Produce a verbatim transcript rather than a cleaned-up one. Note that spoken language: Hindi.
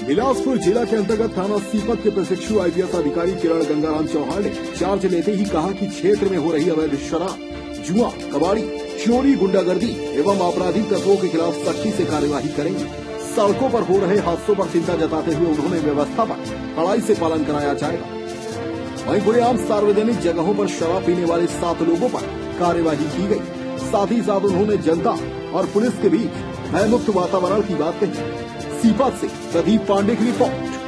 बिलासपुर जिला के अंतर्गत थाना सीपत के प्रशिक्षु आईपीएस अधिकारी किरण गंगाराम चौहान ने चार्ज लेते ही कहा कि क्षेत्र में हो रही अवैध शराब, जुआ, कबाड़ी, चोरी, गुंडागर्दी एवं आपराधिक तत्वों के खिलाफ सख्ती से कार्यवाही करेंगे। सड़कों पर हो रहे हादसों पर चिंता जताते हुए उन्होंने व्यवस्था पर कड़ाई से पालन कराया जाएगा। वहीं खुलेआम सार्वजनिक जगहों पर शराब पीने वाले सात लोगों पर कार्यवाही की गई। साथ ही साथ उन्होंने जनता और पुलिस के बीच भयमुक्त वातावरण की बात कही। सीपत से प्रदीप पांडे की रिपोर्ट।